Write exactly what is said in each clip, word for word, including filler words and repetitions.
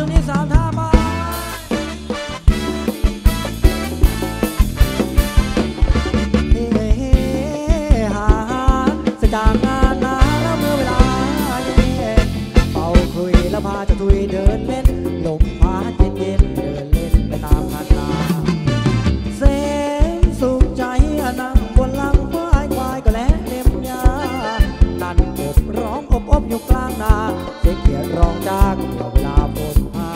ช่วงนี้สาวท่ามาเฮ้หาสจางงานนาแล้วเมื่อเวลาเย็นเป่าคุยแล้วพาจะทุยเดินเล่นลมพาเย็นเย็นเดินเล่นไปตามคันนาเส้นสุขใจนั่งบนหลังควายควายก็และเล็มยานั่นอบร้องอบอบอยู่กลางนาเสียงเขียนร้องจากเวลาฝนพา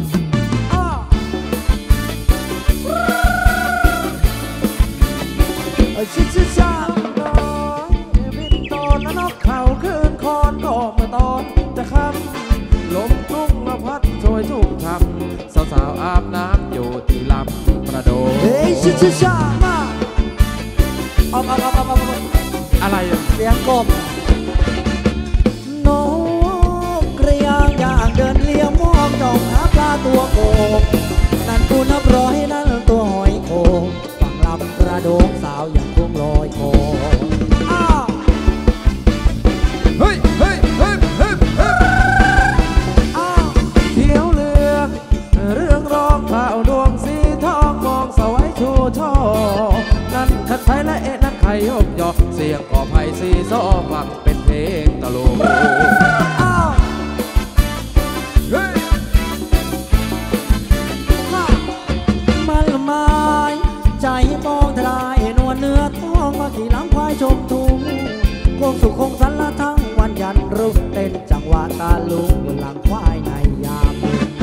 ชิชิชาน้องวินตอนนกเขาคืนคอนก็เมื่อตอนจะค่ำลมทุ่งละพัดโชยทุ่งทำสาวๆอาบน้ำอยู่ที่ลำประโดเฮ้ยชิชิชามาเอาเอาเอาเอาอะไรเสียงกบนกกระยางอย่างเดินเลี้ยวมองจ้องหาปลาตัวโกงนั่นกูนับร้อยนั่นตัวหอยโขงฝั่งลำกระโดงสาวอย่างคงลอยโคอ้าวเฮ้ยเฮ้ยเฮ้ยเฮ้ยเฮ้ยอ้าวเขียวเหลืองเรื่องร้องข่าวดวงสีทองมองสวยชูช่อนั่นขัดไทยและเอ็นั่นไข่ยกยอเสียงก่อไผ่สีซ้อฟังเป็นเพลงตลกอ้าวเฮ้ยมันละไม้ใจมองทลายนวลเนื้อท้องมาขี่หลังควายชมทุ่งคงสุขคงสันละทั้งวันยันรุ่งเต้นจังหวะตาลุงบนหลังควายในยาม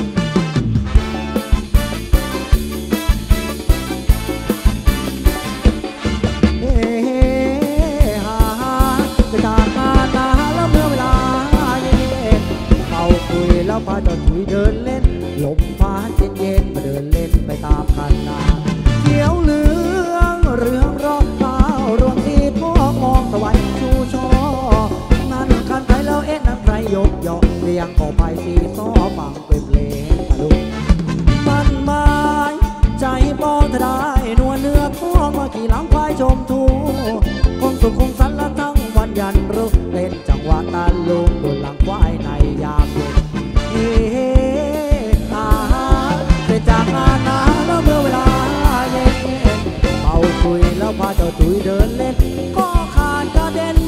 เฮ้ฮาฮาจะจากงานนาแล้วเมื่อเวลาเย็นเป่าคุยแล้วพาเจ้าถุยเดินเล่นลมพาเย็นเย็นมาเดินเล่นไปตามคันนาเขียวเหลืองเรืองรอบเท้ารวงที่พวกมองสวรรค์ชูช่อนั่นคันไทยแล้วเอ็ดนั่นใครยกย่อเรียงก่อไปสีซ้อฟังเป็นเพลงตะลุกมันไม้ใจมองทได้นวลเนื้อพวกมาขี่หลังควายชมทุ่งคงสุขคงสันละทั้งวันยันรุ่งเต้นจังหวะตาลุงบนหลังควายในยามเย็นเฮ้อาจะจากงานนาแล้วเมื่อเวลาเย็นเป่าคุยแล้วพาเจ้าตุยเดินเล่นก็ขาดกระเด็น